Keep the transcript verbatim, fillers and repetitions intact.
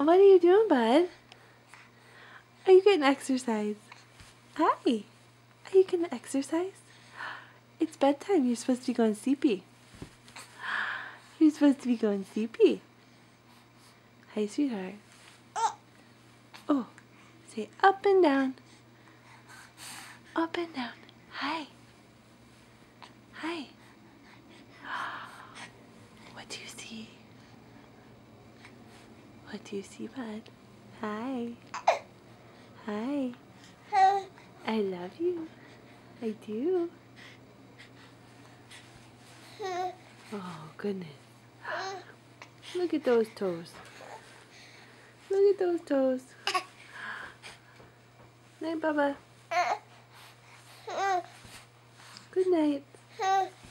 What are you doing, bud? Are you getting exercise? Hi. Are you getting exercise? It's bedtime. You're supposed to be going sleepy. You're supposed to be going sleepy. Hi, sweetheart. Oh, say up and down. Up and down. Hi. Hi. What do you see? What do you see, bud? Hi. Hi. I love you. I do. Oh, goodness. Look at those toes. Look at those toes. Night, Bubba. Good night.